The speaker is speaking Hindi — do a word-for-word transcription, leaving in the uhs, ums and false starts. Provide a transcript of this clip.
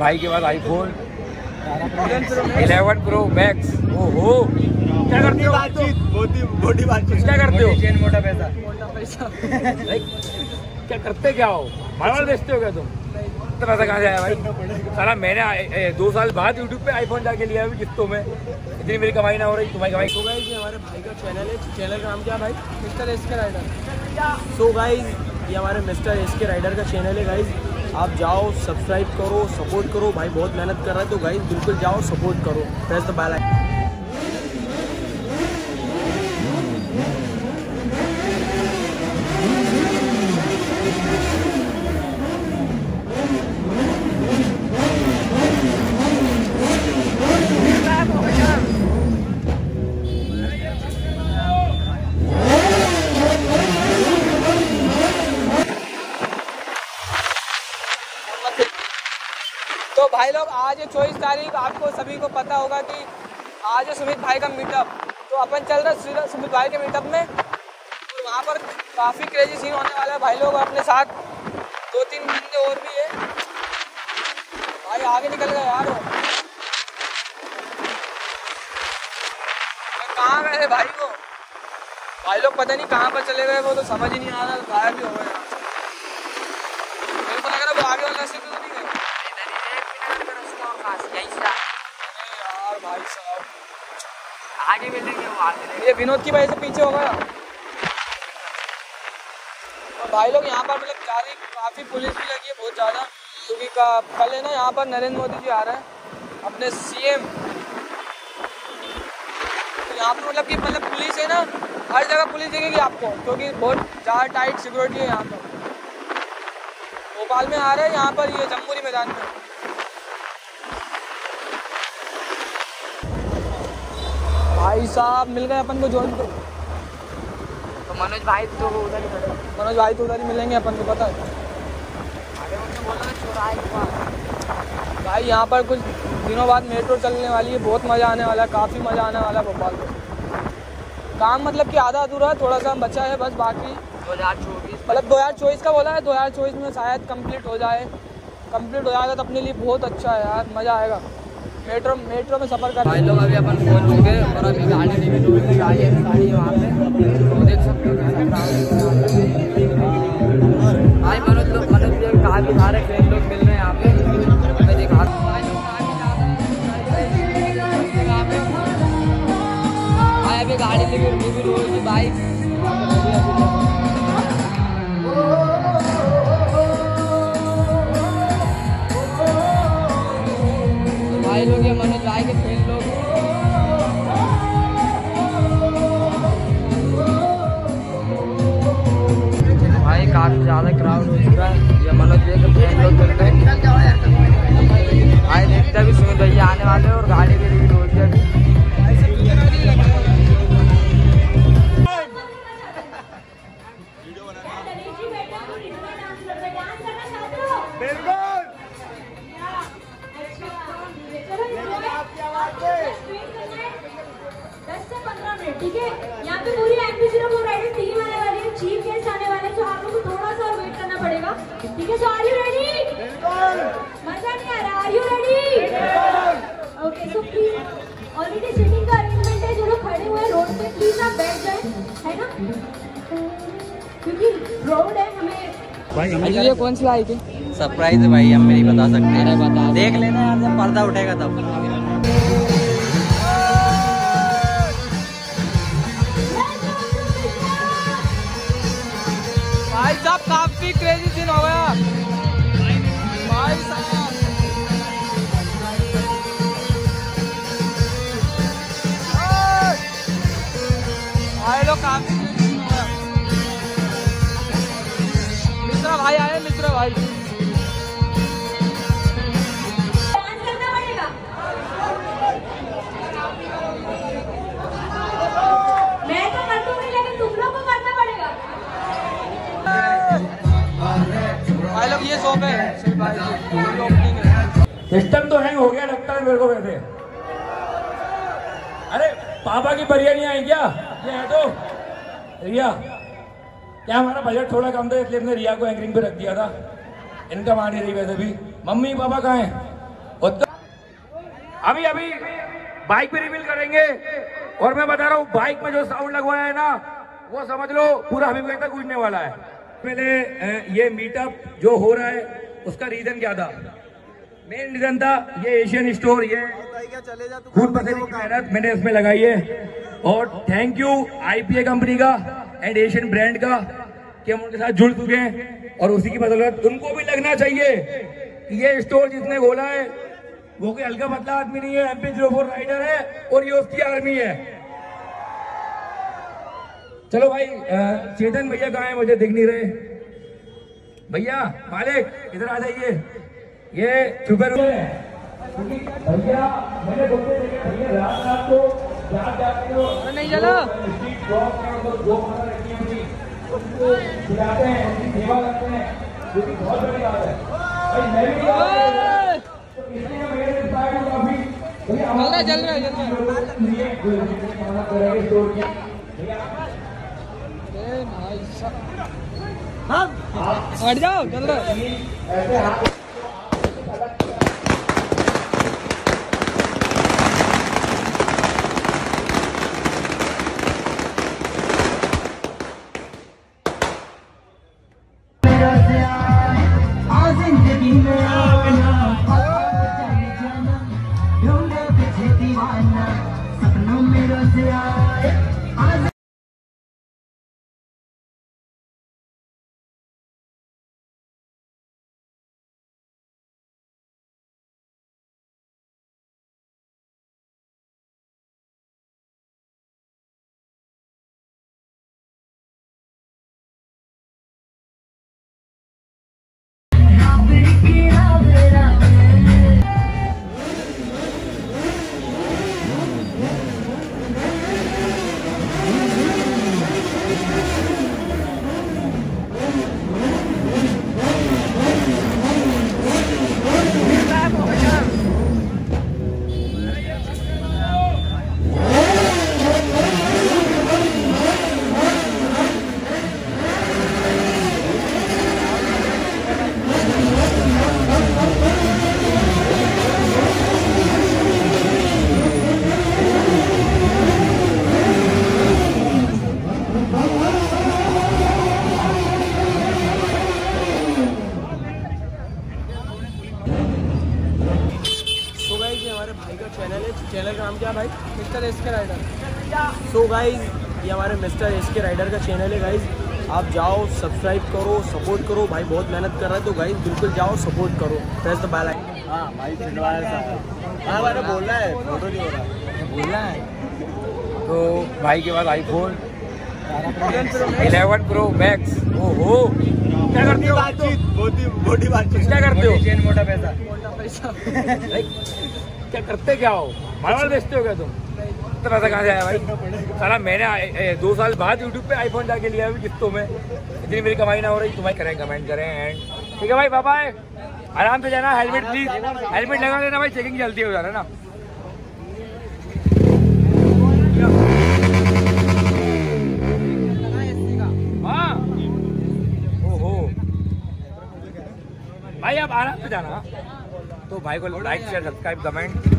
भाई के पास आईफोन इलेवन प्रो मैक्स। ओहो क्या करते हो? बातचीत बॉडी बातचीत क्या करते हो? चेन मोटा पैसा मोटा पैसा क्या करते क्या हो? मार्बल बेचते हो क्या तुम? इतना पैसा कहाँ से आया भाई? साला मैंने दो साल बाद यूट्यूब पे आईफोन जाके लिया है किस्तों में। इतनी मेरी कमाई ना हो रही, तुम्हारी कमाई। सो गाइस ये हमारे भाई का चैनल है, चैनल का नाम क्या है भाई? Mister S K rider. So guys ये हमारे मिस्टर एस के राइडर का चैनल है गाइस, आप जाओ सब्सक्राइब करो, सपोर्ट करो। भाई बहुत मेहनत कर रहा है, तो गाइस बिल्कुल जाओ सपोर्ट करो। Press the bell icon. तो भाई लोग आज है चौबीस तारीख, आपको सभी को पता होगा कि आज है सुमित भाई का मीटअप। तो अपन चल रहे हैं सुमित भाई के मीटअप में, और वहाँ पर काफ़ी क्रेजी सीन होने वाला है। भाई लोग अपने साथ दो तीन बंदे और भी है। भाई आगे निकल गए यार, कहाँ गए भाई को? भाई लोग पता नहीं कहाँ पर चले गए, वो तो समझ ही नहीं आ रहा, गायब भी हो गए। मेरे को लग रहा है वो आगे वाला रास्ते पे तो नहीं गए। यार भाई साहब आगे मिलेंगे, वो आगे। ये विनोद की वजह से पीछे हो गया। और भाई लोग यहाँ पर मतलब जा रही, काफ़ी पुलिस भी लगी है बहुत ज़्यादा, क्योंकि कल है ना यहाँ पर नरेंद्र मोदी जी आ रहे हैं अपने सीएम। तो यहाँ पर मतलब कि मतलब पुलिस है ना, हर जगह पुलिस दिखेगी आपको, क्योंकि बहुत ज़्यादा टाइट सिक्योरिटी है यहाँ पर। भोपाल में आ रहे हैं, यहाँ पर ये जम्बूरी मैदान में। भाई साहब मिल गए अपन को जोन को। तो मनोज भाई तो उधर ही खड़े, मनोज भाई तो उधर ही मिलेंगे अपन को, पता है। आगे उनसे बोल रहे चौराहे के पास। भाई यहाँ पर कुछ दिनों बाद मेट्रो चलने वाली है, बहुत मज़ा आने वाला है, काफ़ी मज़ा आने वाला है भोपाल में। काम मतलब कि आधा अधूरा है, थोड़ा सा बचा है बस, बाकी दो हज़ार चौबीस मतलब दो हज़ार चौबीस का बोला है। दो हज़ार चौबीस में शायद कंप्लीट हो जाए, कंप्लीट हो जाएगा तो अपने लिए बहुत अच्छा है यार, मज़ा आएगा मेट्रो मेट्रो में सफ़र कर। भाई लोग अभी अपन पहुंच चुके हैं और अभी गाड़ी नहीं मिली, गाड़ी है गाड़ी वहाँ पे, तो देख सकते हो भाई मनोज लोग मनोज लोग काफ़ी सारे फ्रेंड लोग मिल रहे हैं यहाँ पे। मैं देखा भाई अभी गाड़ी लेके रुकी हुई बाइक। भाई लोग ये मनोज भाई के फ्रेंड लोग भाई काफी ज्यादा क्राउड हो चुका है। ये मनोज भाई के फ्रेंड लोग चल रहे हैं भाई, देखते भी सुमित भैया आने वाले और गाड़ी भी रिलीज हो गई अभी। ठीक है, यहाँ पे पूरी MP zero four rider team आने वाली है, चीफ गेस्ट आने वाले हैं, तो आप लोगों को थोड़ा सा और वेट करना पड़ेगा। ठीक है, सो आर यू रेडी? मजा नहीं आ रहा? Are you ready? Okay, so please already seating का अरेंजमेंट है, जो लोग खड़े हुए हैं रोड पे प्लीज आप बैठ जाए, है ना, क्योंकि रोड है। हमें ये कौन सी लाई थी? सरप्राइज है भाई, हम नहीं बता सकते। अरे बता देख लेना यार, जब पर्दा उठेगा तब। भाई साहब काफी क्रेजी सीन हो गया भाई साहब। भाई लोग काफी क्रेजी सीन हो गया। मिश्रा भाई आए, मिश्रा भाई ये शॉप है। सिस्टम तो हैंग हो गया लगता है मेरे को वैसे। अरे पापा की परिया नहीं आई क्या? ये है तो रिया, क्या हमारा बजट थोड़ा कम था इसलिए हमने रिया को एंकरिंग पे रख दिया था। इनकम आ नहीं रही वैसे भी। मम्मी पापा कहाँ हैं? अभी अभी बाइक पे रिवील करेंगे और मैं बता रहा हूँ बाइक में जो साउंड लगवाया है ना वो समझ लो पूरा हबीबगंज तक गूंजने वाला है। पहले ये मीटअप जो हो रहा है उसका रीजन क्या था? मेन रीजन था ये एशियन स्टोर, ये खून पसीने की मेहनत मैंने इसमें लगाई है और थैंक यू आईपीए कंपनी का एंड एशियन ब्रांड का कि हम उनके साथ जुड़ चुके हैं और उसी की बदौलत उनको भी लगना चाहिए कि ये स्टोर जिसने खोला है वो कोई हल्का पतला आदमी नहीं है, एमपी जीरो फोर राइडर है और ये उसकी आर्मी है। चलो भाई चेतन भैया कहाँ है? मुझे दिख नहीं रहे भैया। मालिक इधर आ जाइए, ये छुपे रुके भैया। मैंने बोलते देखे भैया रात रात को जाग जाते हो नहीं चलो खिलाते हैं, उनकी सेवा करते हैं, जो कि बहुत बड़ी बात है भाई। मैं भी तो इसलिए मेरे इंस्पायर हूं काफी भैया। चल रहा चल रहा चल रहा हट जाओ चल रहा। चैनल का नाम क्या भाई? Mister S K rider. So guys ये हमारे मिस्टर एस के राइडर का चैनल है गाइज, आप जाओ सब्सक्राइब करो, सपोर्ट करो। भाई बहुत मेहनत कर रहा है तो गाइज बिल्कुल जाओ सपोर्ट करो। Press the bell icon. हाँ भाई हाँ मैंने बोलना है, फोटो नहीं हो रहा बोलना है। तो भाई के बाद आईफोन इलेवन प्रो मैक्स। ओहो क्या करते हो? मोटी बातचीत क्या करते हो? चेन मोटा पैसा मोटा पैसा क्या करते क्या हो? मार्बल बेचते हो क्या तुम? इतना पैसा कहाँ से आया भाई? साला मैंने ए, दो साल बाद यूट्यूब पे आईफोन जाके लिया अभी किस्तों में। इतनी मेरी कमाई ना हो रही। तुम्हारी करें कमेंट करें एंड ठीक है भाई। बाय बाय, आराम से जाना। हेलमेट प्लीज हेलमेट लगा लेना भाई, चेकिंग जल्दी हो जाना ना। हाँ ओहो भाई आप आराम से जाना। तो भाई को लाइक शेयर सब्सक्राइब कमेंट